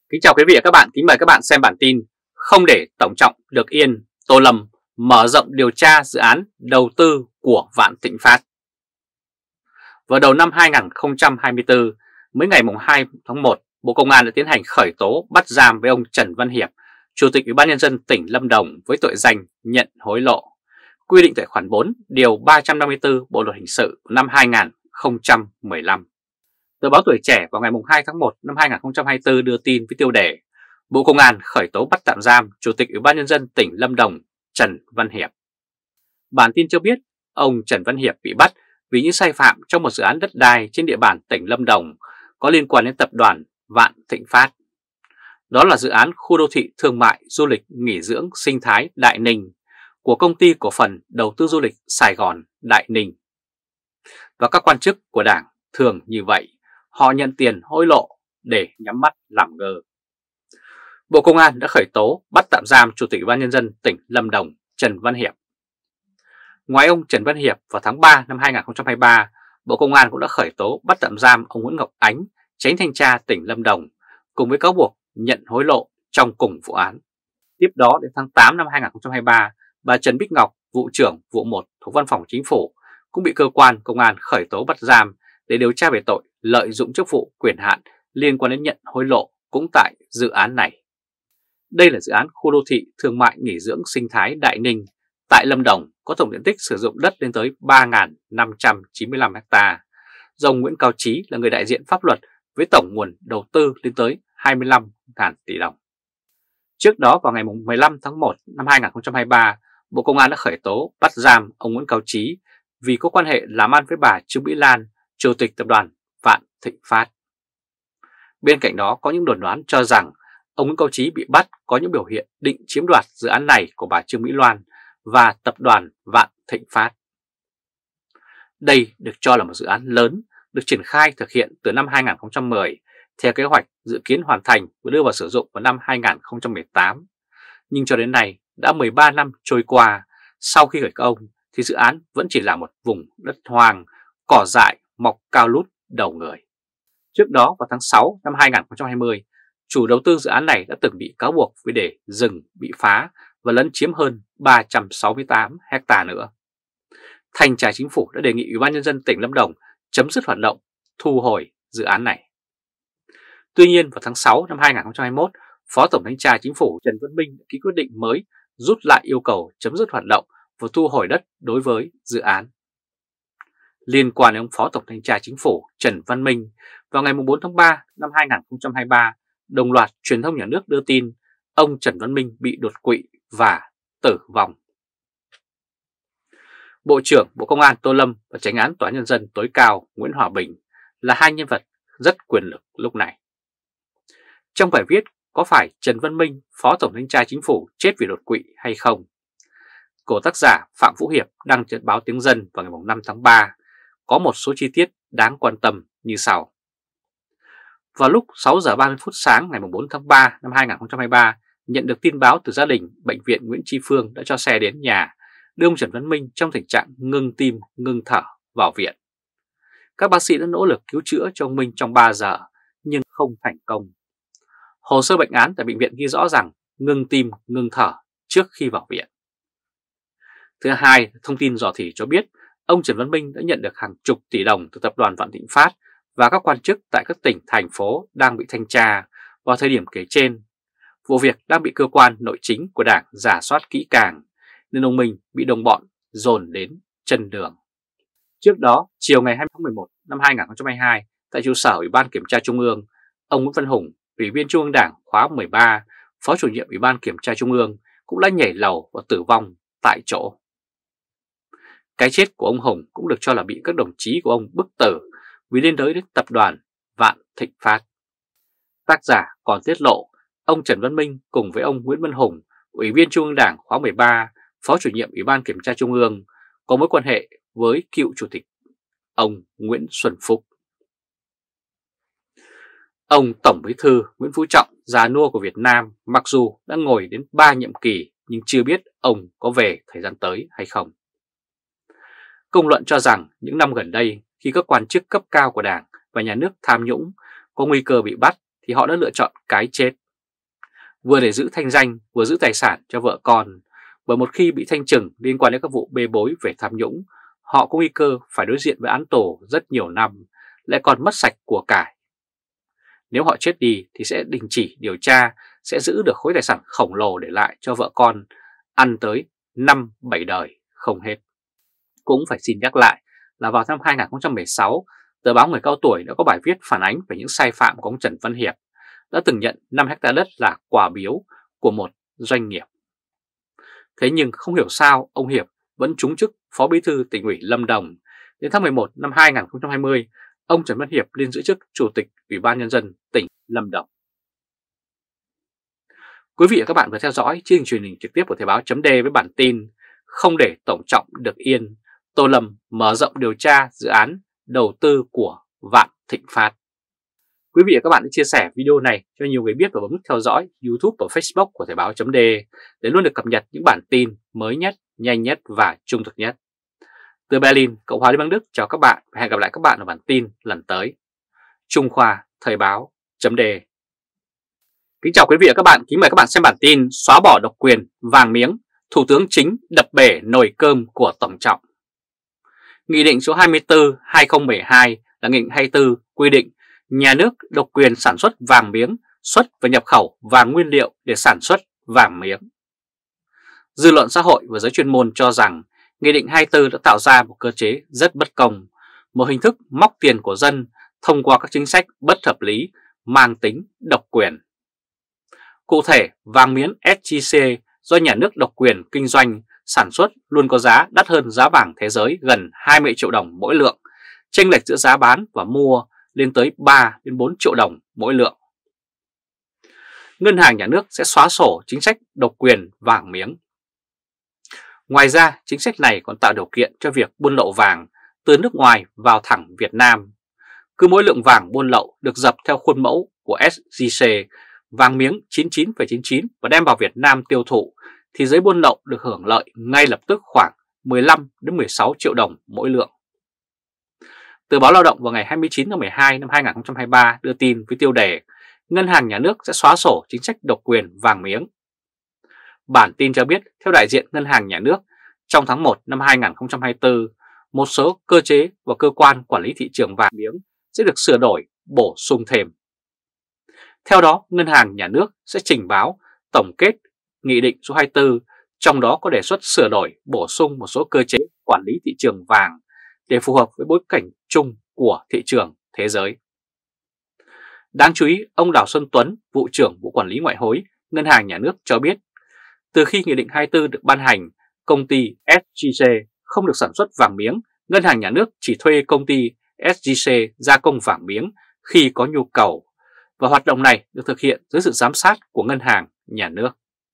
Kính chào quý vị và các bạn, kính mời các bạn xem bản tin không để Tổng Trọng được yên, Tô Lâm mở rộng điều tra dự án đầu tư của Vạn Thịnh Phát. Vào đầu năm 2024, mới ngày 2 tháng 1, Bộ Công an đã tiến hành khởi tố bắt giam với ông Trần Văn Hiệp, Chủ tịch Ủy ban Nhân dân tỉnh Lâm Đồng với tội danh nhận hối lộ, quy định tại khoản 4 điều 354 Bộ Luật Hình sự năm 2015. Tờ báo Tuổi Trẻ vào ngày 2 tháng 1 năm 2024 đưa tin với tiêu đề Bộ Công an khởi tố bắt tạm giam Chủ tịch Ủy ban Nhân dân tỉnh Lâm Đồng Trần Văn Hiệp. Bản tin cho biết ông Trần Văn Hiệp bị bắt vì những sai phạm trong một dự án đất đai trên địa bàn tỉnh Lâm Đồng có liên quan đến tập đoàn Vạn Thịnh Phát. Đó là dự án khu đô thị thương mại du lịch nghỉ dưỡng sinh thái Đại Ninh của Công ty Cổ phần Đầu tư Du lịch Sài Gòn Đại Ninh. Và các quan chức của Đảng thường như vậy, họ nhận tiền hối lộ để nhắm mắt làm ngơ. Bộ Công an đã khởi tố bắt tạm giam Chủ tịch Ủy ban Nhân dân tỉnh Lâm Đồng Trần Văn Hiệp. Ngoài ông Trần Văn Hiệp, vào tháng 3 năm 2023, Bộ Công an cũng đã khởi tố bắt tạm giam ông Nguyễn Ngọc Ánh, Chánh Thanh tra tỉnh Lâm Đồng, cùng với cáo buộc nhận hối lộ trong cùng vụ án. Tiếp đó đến tháng 8 năm 2023, bà Trần Bích Ngọc, vụ trưởng vụ 1 thuộc Văn phòng Chính phủ, cũng bị cơ quan công an khởi tố bắt giam để điều tra về tội lợi dụng chức vụ quyền hạn liên quan đến nhận hối lộ cũng tại dự án này. Đây là dự án khu đô thị thương mại nghỉ dưỡng sinh thái Đại Ninh tại Lâm Đồng, có tổng diện tích sử dụng đất lên tới 3.595 ha. Do ông Nguyễn Cao Trí là người đại diện pháp luật với tổng nguồn đầu tư lên tới 25.000 tỷ đồng. Trước đó vào ngày 15 tháng 1 năm 2023, Bộ Công an đã khởi tố bắt giam ông Nguyễn Cao Trí vì có quan hệ làm ăn với bà Trương Mỹ Lan, Chủ tịch tập đoàn Vạn Thịnh Phát. Bên cạnh đó có những đồn đoán cho rằng ông Nguyễn Cao Trí bị bắt có những biểu hiện định chiếm đoạt dự án này của bà Trương Mỹ Lan và tập đoàn Vạn Thịnh Phát. Đây được cho là một dự án lớn được triển khai thực hiện từ năm 2010 theo kế hoạch dự kiến hoàn thành và đưa vào sử dụng vào năm 2018. Nhưng cho đến nay đã 13 năm trôi qua, sau khi khởi công thì dự án vẫn chỉ là một vùng đất hoang, cỏ dại mọc cao lút đầu người. Trước đó vào tháng 6 năm 2020, chủ đầu tư dự án này đã từng bị cáo buộc vì để rừng bị phá và lấn chiếm hơn 368 ha nữa. Thanh tra Chính phủ đã đề nghị Ủy ban Nhân dân tỉnh Lâm Đồng chấm dứt hoạt động, thu hồi dự án này. Tuy nhiên vào tháng 6 năm 2021, Phó Tổng Thanh tra Chính phủ Trần Văn Minh đã ký quyết định mới rút lại yêu cầu chấm dứt hoạt động và thu hồi đất đối với dự án. Liên quan đến ông Phó Tổng Thanh tra Chính phủ Trần Văn Minh, vào ngày 4 tháng 3 năm 2023, đồng loạt truyền thông nhà nước đưa tin ông Trần Văn Minh bị đột quỵ và tử vong. Bộ trưởng Bộ Công an Tô Lâm và Chánh án Tòa án Nhân dân tối cao Nguyễn Hòa Bình là hai nhân vật rất quyền lực lúc này. Trong bài viết có phải Trần Văn Minh, Phó Tổng Thanh tra Chính phủ chết vì đột quỵ hay không, của tác giả Phạm Vũ Hiệp đăng trên báo Tiếng Dân vào ngày 5 tháng 3 có một số chi tiết đáng quan tâm như sau. Vào lúc 6 giờ 30 phút sáng ngày 4 tháng 3 năm 2023, nhận được tin báo từ gia đình, Bệnh viện Nguyễn Tri Phương đã cho xe đến nhà đưa ông Trần Văn Minh trong tình trạng ngưng tim, ngưng thở vào viện. Các bác sĩ đã nỗ lực cứu chữa cho ông Minh trong 3 giờ nhưng không thành công. Hồ sơ bệnh án tại bệnh viện ghi rõ rằng ngưng tim, ngưng thở trước khi vào viện. Thứ hai, thông tin dò dỉ cho biết ông Trần Văn Minh đã nhận được hàng chục tỷ đồng từ tập đoàn Vạn Thịnh Phát và các quan chức tại các tỉnh, thành phố đang bị thanh tra vào thời điểm kể trên. Vụ việc đang bị cơ quan nội chính của Đảng rà soát kỹ càng nên ông Minh bị đồng bọn dồn đến chân đường. Trước đó, chiều ngày 20 tháng 11 năm 2022, tại trụ sở Ủy ban Kiểm tra Trung ương, ông Nguyễn Văn Hùng, Ủy viên Trung ương Đảng khóa 13, Phó chủ nhiệm Ủy ban Kiểm tra Trung ương cũng đã nhảy lầu và tử vong tại chỗ. Cái chết của ông Hùng cũng được cho là bị các đồng chí của ông bức tử vì liên đới đến tập đoàn Vạn Thịnh Phát. Tác giả còn tiết lộ ông Trần Văn Minh cùng với ông Nguyễn Văn Hùng, Ủy viên Trung ương Đảng khóa 13, Phó chủ nhiệm Ủy ban Kiểm tra Trung ương, có mối quan hệ với cựu chủ tịch ông Nguyễn Xuân Phúc. Ông Tổng Bí thư Nguyễn Phú Trọng, già nua của Việt Nam, mặc dù đã ngồi đến 3 nhiệm kỳ nhưng chưa biết ông có về thời gian tới hay không. Công luận cho rằng những năm gần đây khi các quan chức cấp cao của Đảng và Nhà nước tham nhũng có nguy cơ bị bắt thì họ đã lựa chọn cái chết. Vừa để giữ thanh danh, vừa giữ tài sản cho vợ con, bởi một khi bị thanh trừng liên quan đến các vụ bê bối về tham nhũng, họ có nguy cơ phải đối diện với án tù rất nhiều năm, lại còn mất sạch của cải. Nếu họ chết đi thì sẽ đình chỉ điều tra, sẽ giữ được khối tài sản khổng lồ để lại cho vợ con, ăn tới 5-7 đời không hết. Cũng phải xin nhắc lại là vào năm 2016, tờ báo Người Cao Tuổi đã có bài viết phản ánh về những sai phạm của ông Trần Văn Hiệp, đã từng nhận 5 hectare đất là quà biếu của một doanh nghiệp. Thế nhưng không hiểu sao ông Hiệp vẫn trúng chức Phó Bí thư Tỉnh ủy Lâm Đồng. Đến tháng 11 năm 2020, ông Trần Văn Hiệp lên giữ chức Chủ tịch Ủy ban Nhân dân tỉnh Lâm Đồng. Quý vị và các bạn vừa theo dõi chương trình truyền hình trực tiếp của Thời báo .d với bản tin Không để Tổng Trọng được yên, Tô Lâm mở rộng điều tra dự án đầu tư của Vạn Thịnh Phát. Quý vị và các bạn hãy chia sẻ video này cho nhiều người biết và bấm nút theo dõi YouTube và Facebook của Thời báo .d để luôn được cập nhật những bản tin mới nhất, nhanh nhất và trung thực nhất. Từ Berlin, Cộng hòa Liên bang Đức chào các bạn và hẹn gặp lại các bạn ở bản tin lần tới. Trung Khoa, Thời báo .d. Kính chào quý vị và các bạn, kính mời các bạn xem bản tin xóa bỏ độc quyền vàng miếng, Thủ tướng Chính đập bể nồi cơm của Tổng Trọng. Nghị định số 24/2012 là nghị định 24 quy định nhà nước độc quyền sản xuất vàng miếng, xuất và nhập khẩu vàng nguyên liệu để sản xuất vàng miếng. Dư luận xã hội và giới chuyên môn cho rằng Nghị định 24 đã tạo ra một cơ chế rất bất công, một hình thức móc tiền của dân thông qua các chính sách bất hợp lý mang tính độc quyền. Cụ thể, vàng miếng SJC do nhà nước độc quyền kinh doanh sản xuất luôn có giá đắt hơn giá vàng thế giới gần 20 triệu đồng mỗi lượng, chênh lệch giữa giá bán và mua lên tới 3 đến 4 triệu đồng mỗi lượng. Ngân hàng nhà nước sẽ xóa sổ chính sách độc quyền vàng miếng. Ngoài ra, chính sách này còn tạo điều kiện cho việc buôn lậu vàng từ nước ngoài vào thẳng Việt Nam. Cứ mỗi lượng vàng buôn lậu được dập theo khuôn mẫu của SJC, vàng miếng 99,99 và đem vào Việt Nam tiêu thụ, thì giới buôn lậu được hưởng lợi ngay lập tức khoảng 15 đến 16 triệu đồng mỗi lượng. Tờ báo Lao động vào ngày 29 tháng 12 năm 2023 đưa tin với tiêu đề Ngân hàng nhà nước sẽ xóa sổ chính sách độc quyền vàng miếng. Bản tin cho biết, theo đại diện Ngân hàng Nhà nước, trong tháng 1 năm 2024, một số cơ chế và cơ quan quản lý thị trường vàng miếng sẽ được sửa đổi, bổ sung thêm. Theo đó, Ngân hàng Nhà nước sẽ trình báo tổng kết Nghị định số 24, trong đó có đề xuất sửa đổi, bổ sung một số cơ chế quản lý thị trường vàng để phù hợp với bối cảnh chung của thị trường thế giới. Đáng chú ý, ông Đào Xuân Tuấn, Vụ trưởng Vụ Quản lý Ngoại hối, Ngân hàng Nhà nước cho biết, từ khi Nghị định 24 được ban hành, công ty SJC không được sản xuất vàng miếng, Ngân hàng Nhà nước chỉ thuê công ty SJC gia công vàng miếng khi có nhu cầu, và hoạt động này được thực hiện dưới sự giám sát của Ngân hàng Nhà nước.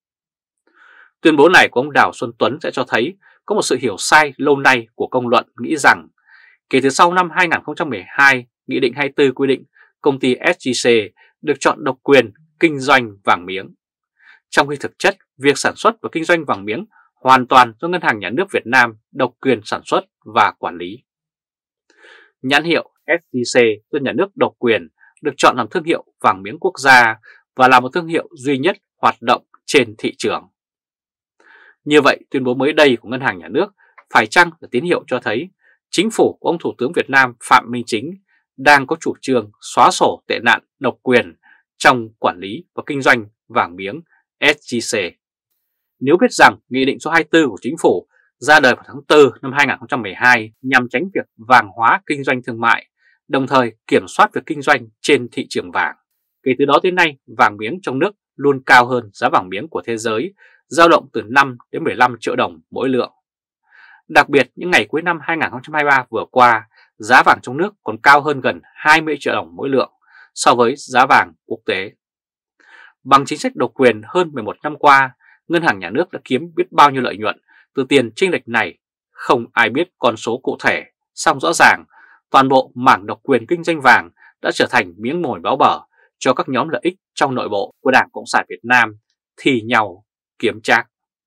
Tuyên bố này của ông Đào Xuân Tuấn sẽ cho thấy có một sự hiểu sai lâu nay của công luận nghĩ rằng kể từ sau năm 2012, Nghị định 24 quy định công ty SJC được chọn độc quyền kinh doanh vàng miếng. Trong khi thực chất, việc sản xuất và kinh doanh vàng miếng hoàn toàn do Ngân hàng Nhà nước Việt Nam độc quyền sản xuất và quản lý. Nhãn hiệu SJC do Nhà nước độc quyền được chọn làm thương hiệu vàng miếng quốc gia và là một thương hiệu duy nhất hoạt động trên thị trường. Như vậy, tuyên bố mới đây của Ngân hàng Nhà nước phải chăng là tín hiệu cho thấy chính phủ của ông Thủ tướng Việt Nam Phạm Minh Chính đang có chủ trương xóa sổ tệ nạn độc quyền trong quản lý và kinh doanh vàng miếng SJC. Nếu biết rằng Nghị định số 24 của Chính phủ ra đời vào tháng 4 năm 2012 nhằm tránh việc vàng hóa kinh doanh thương mại, đồng thời kiểm soát việc kinh doanh trên thị trường vàng. Kể từ đó đến nay, vàng miếng trong nước luôn cao hơn giá vàng miếng của thế giới, dao động từ 5 đến 15 triệu đồng mỗi lượng. Đặc biệt, những ngày cuối năm 2023 vừa qua, giá vàng trong nước còn cao hơn gần 20 triệu đồng mỗi lượng so với giá vàng quốc tế. Bằng chính sách độc quyền hơn 11 năm qua, Ngân hàng Nhà nước đã kiếm biết bao nhiêu lợi nhuận từ tiền chênh lệch này, không ai biết con số cụ thể, song rõ ràng toàn bộ mảng độc quyền kinh doanh vàng đã trở thành miếng mồi béo bở cho các nhóm lợi ích trong nội bộ của Đảng Cộng sản Việt Nam thì nhau kiếm trác.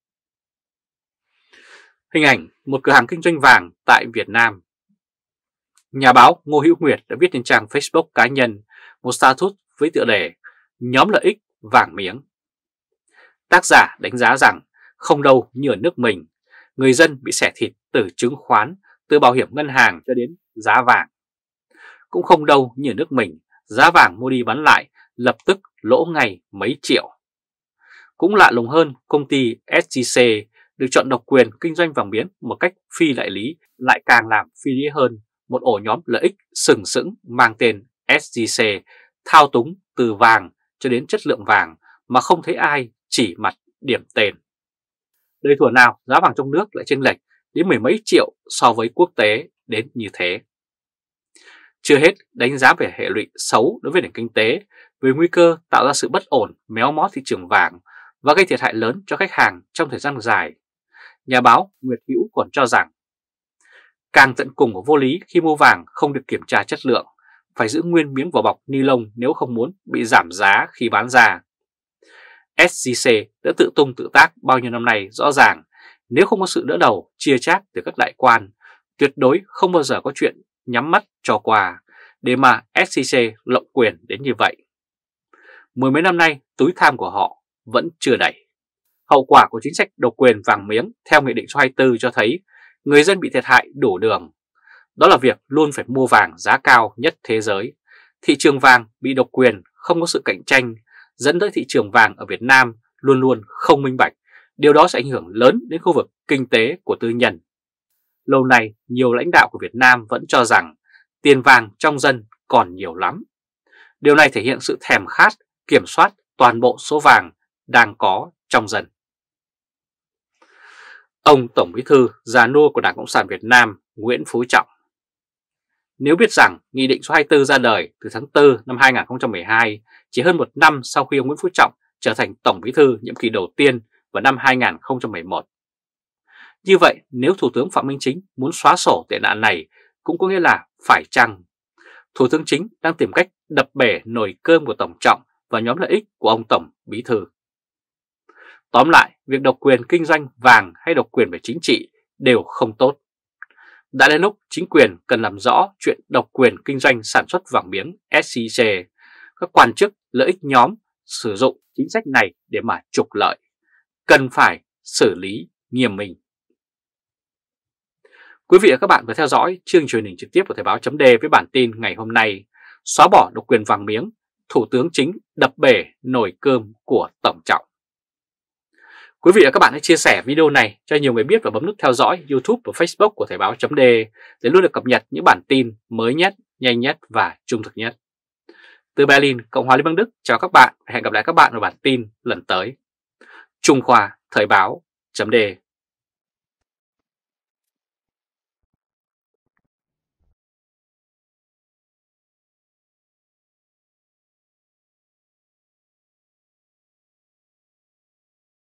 Hình ảnh một cửa hàng kinh doanh vàng tại Việt Nam. Nhà báo Ngô Hữu Nguyệt đã viết trên trang Facebook cá nhân một status với tựa đề Nhóm lợi ích vàng miếng. Tác giả đánh giá rằng không đâu như ở nước mình, người dân bị xẻ thịt từ chứng khoán, từ bảo hiểm ngân hàng cho đến giá vàng. Cũng không đâu như ở nước mình, giá vàng mua đi bán lại lập tức lỗ ngay mấy triệu. Cũng lạ lùng hơn, công ty SJC được chọn độc quyền kinh doanh vàng miếng một cách phi đại lý lại càng làm phi lý hơn một ổ nhóm lợi ích sừng sững mang tên SJC thao túng từ vàng cho đến chất lượng vàng mà không thấy ai chỉ mặt điểm tên. Đời thuở nào giá vàng trong nước lại chênh lệch đến mười mấy triệu so với quốc tế đến như thế. Chưa hết, đánh giá về hệ lụy xấu đối với nền kinh tế, về nguy cơ tạo ra sự bất ổn méo mó thị trường vàng và gây thiệt hại lớn cho khách hàng trong thời gian dài. Nhà báo Nguyệt Hữu còn cho rằng càng tận cùng của vô lý khi mua vàng không được kiểm tra chất lượng, phải giữ nguyên miếng vỏ bọc ni lông nếu không muốn bị giảm giá khi bán ra. SJC đã tự tung tự tác bao nhiêu năm nay, rõ ràng nếu không có sự đỡ đầu chia chác từ các đại quan, tuyệt đối không bao giờ có chuyện nhắm mắt cho qua để mà SJC lộng quyền đến như vậy. Mười mấy năm nay túi tham của họ vẫn chưa đầy. Hậu quả của chính sách độc quyền vàng miếng theo Nghị định số 24 cho thấy người dân bị thiệt hại đủ đường. Đó là việc luôn phải mua vàng giá cao nhất thế giới. Thị trường vàng bị độc quyền, không có sự cạnh tranh, dẫn tới thị trường vàng ở Việt Nam luôn luôn không minh bạch. Điều đó sẽ ảnh hưởng lớn đến khu vực kinh tế của tư nhân. Lâu nay, nhiều lãnh đạo của Việt Nam vẫn cho rằng tiền vàng trong dân còn nhiều lắm. Điều này thể hiện sự thèm khát kiểm soát toàn bộ số vàng đang có trong dân. Ông Tổng Bí thư già nua của Đảng Cộng sản Việt Nam Nguyễn Phú Trọng. Nếu biết rằng Nghị định số 24 ra đời từ tháng 4 năm 2012, chỉ hơn một năm sau khi ông Nguyễn Phú Trọng trở thành Tổng Bí thư nhiệm kỳ đầu tiên vào năm 2011. Như vậy, nếu Thủ tướng Phạm Minh Chính muốn xóa sổ tệ nạn này, cũng có nghĩa là phải chăng Thủ tướng Chính đang tìm cách đập bể nồi cơm của Tổng Trọng và nhóm lợi ích của ông Tổng Bí thư. Tóm lại, việc độc quyền kinh doanh vàng hay độc quyền về chính trị đều không tốt. Đã đến lúc chính quyền cần làm rõ chuyện độc quyền kinh doanh sản xuất vàng miếng SJC, các quan chức lợi ích nhóm sử dụng chính sách này để mà trục lợi, cần phải xử lý nghiêm minh. Quý vị và các bạn vừa theo dõi chương truyền hình trực tiếp của Thời báo .d với bản tin ngày hôm nay: xóa bỏ độc quyền vàng miếng, Thủ tướng Chính đập bể nồi cơm của Tổng Trọng. Quý vị và các bạn hãy chia sẻ video này cho nhiều người biết và bấm nút theo dõi YouTube và Facebook của Thời báo .d để luôn được cập nhật những bản tin mới nhất, nhanh nhất và trung thực nhất. Từ Berlin, Cộng hòa Liên bang Đức, chào các bạn và hẹn gặp lại các bạn ở bản tin lần tới. Trung Khoa Thời báo .d